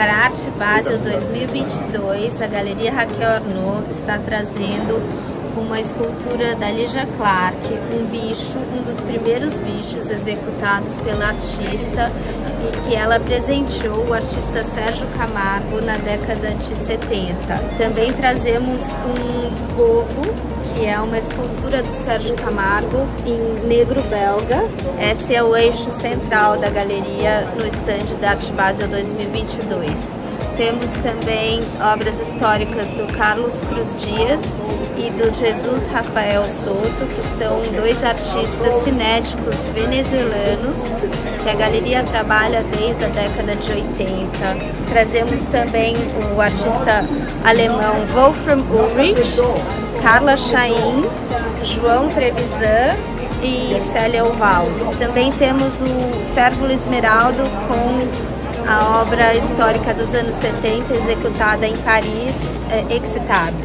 Para a Art Basel 2022, a Galeria Raquel Arnaud está trazendo uma escultura da Lygia Clark, um bicho, um dos primeiros bichos executados pela artista e que ela presenteou o artista Sérgio Camargo na década de 70. Também trazemos um povo, que é uma escultura do Sérgio Camargo em negro belga. Esse é o eixo central da galeria no estande da Art Basel 2022. Temos também obras históricas do Carlos Cruz Dias e do Jesus Rafael Soto, que são dois artistas cinéticos venezuelanos, que a galeria trabalha desde a década de 80. Trazemos também o artista alemão Wolfram Ulrich, Carla Chain, João Trevisan e Célia Oval. Também temos o Cérvulo Esmeraldo com a obra histórica dos anos 70, executada em Paris, Excitable.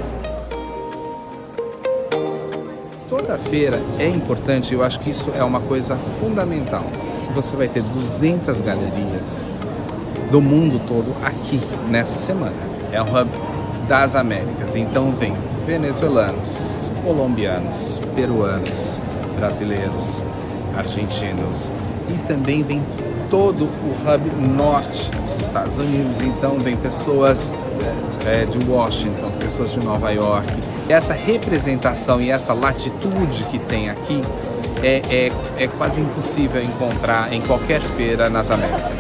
Toda feira é importante, eu acho que isso é uma coisa fundamental. Você vai ter 200 galerias do mundo todo aqui nessa semana. É o hub das Américas, então vem venezuelanos, colombianos, peruanos, brasileiros, argentinos e também vem todo o hub norte dos Estados Unidos, então vem pessoas de Washington, pessoas de Nova York. Essa representação e essa latitude que tem aqui é quase impossível encontrar em qualquer feira nas Américas.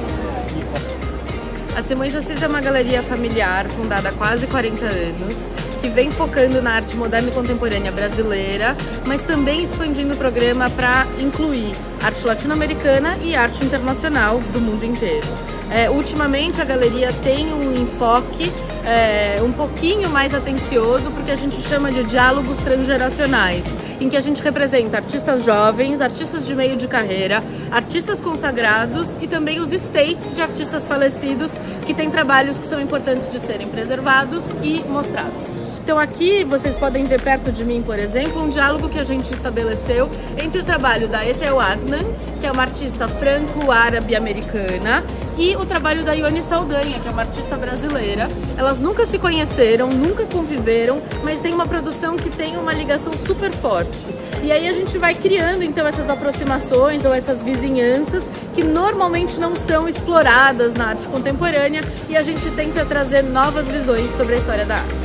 A Simões de Assis é uma galeria familiar fundada há quase 40 anos, que vem focando na arte moderna e contemporânea brasileira, mas também expandindo o programa para incluir arte latino-americana e arte internacional do mundo inteiro. Ultimamente a galeria tem um enfoque um pouquinho mais atencioso, porque a gente chama de diálogos transgeracionais, em que a gente representa artistas jovens, artistas de meio de carreira, artistas consagrados e também os estates de artistas falecidos que têm trabalhos que são importantes de serem preservados e mostrados. Então aqui vocês podem ver perto de mim, por exemplo, um diálogo que a gente estabeleceu entre o trabalho da Etel Adnan, que é uma artista franco-árabe-americana, e o trabalho da Ione Saldanha, que é uma artista brasileira. Elas nunca se conheceram, nunca conviveram, mas tem uma produção que tem uma ligação super forte. E aí a gente vai criando então essas aproximações ou essas vizinhanças que normalmente não são exploradas na arte contemporânea, e a gente tenta trazer novas visões sobre a história da arte.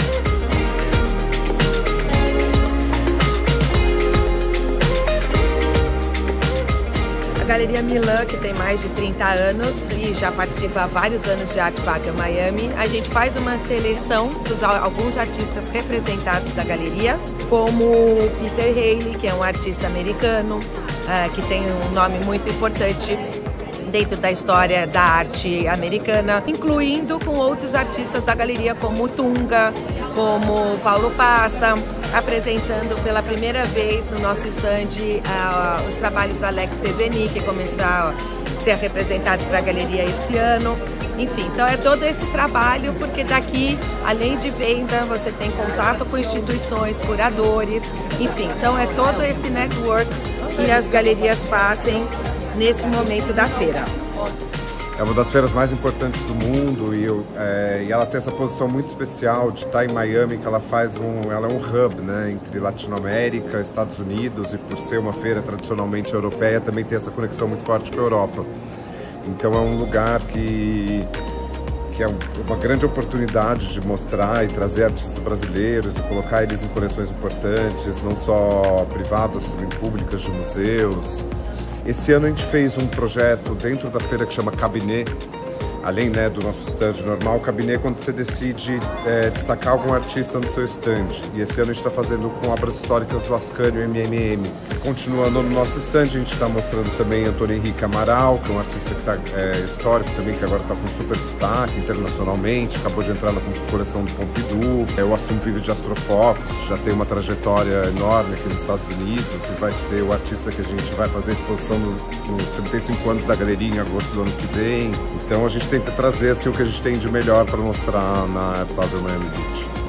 A Galeria Milan, que tem mais de 30 anos e já participa há vários anos de Art Basel Miami, a gente faz uma seleção dos alguns artistas representados da galeria, como Peter Haley, que é um artista americano, que tem um nome muito importante dentro da história da arte americana, incluindo com outros artistas da galeria como Tunga, como Paulo Pasta, apresentando pela primeira vez no nosso estande os trabalhos do Alex Seveni, que começou a ser representado para a galeria esse ano. Enfim, então é todo esse trabalho, porque daqui, além de venda, você tem contato com instituições, curadores, enfim, então é todo esse network que as galerias fazem nesse momento da feira. É uma das feiras mais importantes do mundo e ela tem essa posição muito especial de estar em Miami, que ela é um hub, né, entre Latinoamérica, Estados Unidos, e por ser uma feira tradicionalmente europeia, também tem essa conexão muito forte com a Europa. Então é um lugar que é uma grande oportunidade de mostrar e trazer artistas brasileiros e colocar eles em coleções importantes, não só privadas, também públicas, de museus. Esse ano a gente fez um projeto dentro da feira que chama Cabinet, além, né, do nosso stand normal. O Cabinet é quando você decide destacar algum artista no seu stand. E esse ano a gente está fazendo com obras históricas do Ascanio MMM. Continuando no nosso stand, a gente está mostrando também Antônio Henrique Amaral, que é um artista que histórico também, que agora está com super destaque internacionalmente, acabou de entrar na coleção do Pompidou. O Assunto Vive de Astrofocus, que já tem uma trajetória enorme aqui nos Estados Unidos, e vai ser o artista que a gente vai fazer a exposição nos 35 anos da galeria em agosto do ano que vem. Então a gente tenta trazer assim, o que a gente tem de melhor para mostrar na Art Basel Miami Beach.